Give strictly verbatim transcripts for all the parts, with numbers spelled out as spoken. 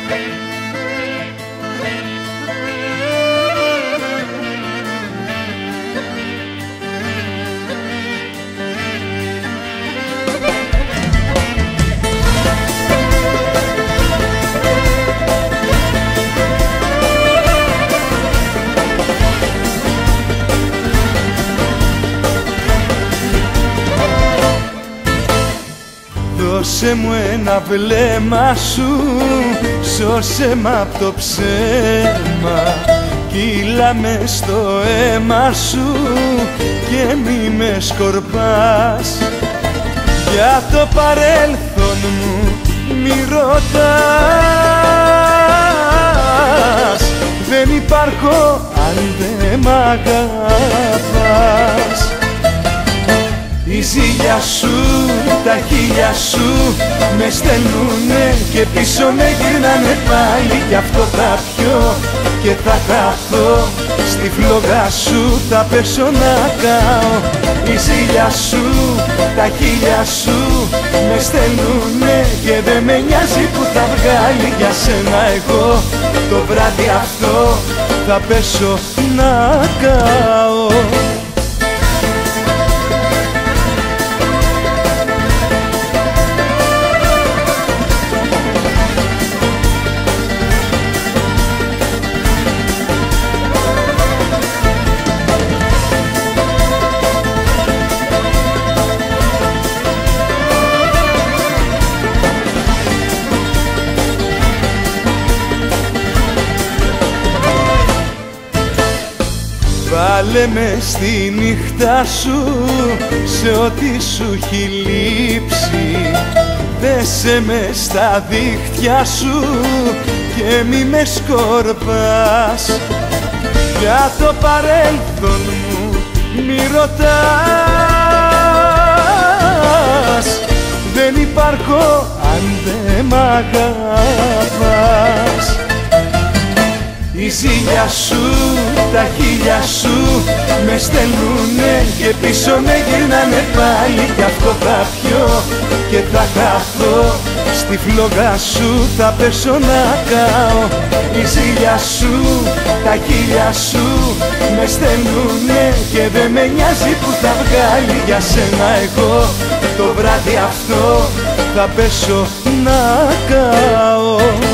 Δώσε μου ένα βλέμμα σου, σώσε μ' απ' το ψέμα. Κύλα με στο αίμα σου και μη με σκορπάς. Για το παρέλθον μου μη ρωτάς. Δεν υπάρχω αν δεν μ' αγαπάς. Η ζήλια σου, τα χείλια σου με στέλνουνε και πίσω με γυρνάνε πάλι. Γι' αυτό θα πιω και θα χαθώ, στη φλόγα σου θα πέσω να καώ. Η ζήλια σου, τα χείλια σου με στέλνουνε και δεν με νοιάζει που θα βγάλει. Για σένα εγώ το βράδυ αυτό θα πέσω να καώ. Βάλε με στη νύχτα σου σε ό,τι σου έχει λείψει. Δέσε με στα δίχτυα σου και μη με σκορπάς. Για το παρέλθον μου μη ρωτάς. Δεν υπάρχω αν δεν μ' αγαπάς. Η ζήλια σου, τα χείλια σου με στέλνουνε και πίσω με γυρνάνε πάλι. Γι' αυτό θα πιω και θα χαθώ, στη φλόγα σου θα πέσω να καώ. Η ζήλια σου, τα χείλια σου με στέλνουνε και δεν με νοιάζει που θα βγάλει. Για σένα εγώ το βράδυ αυτό θα πέσω να καώ.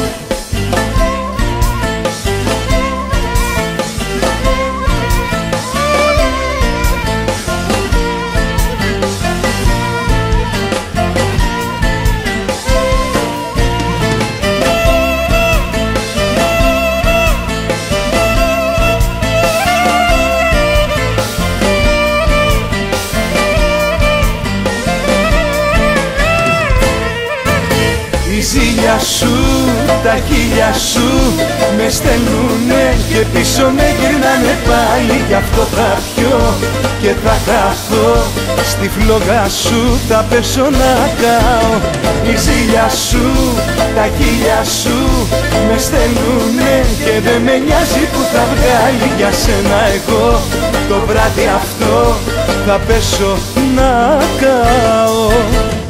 Η ζήλια σου, τα χείλια σου με στέλνουνε και πίσω με γυρνάνε πάλι. Γι' αυτό θα πιω και θα χαθώ, στη φλόγα σου θα πέσω να καώ. Η ζήλια σου, τα χείλια σου με στέλνουνε και δεν με νοιάζει που θα βγάλει. Για σένα εγώ το βράδυ αυτό θα πέσω να καώ.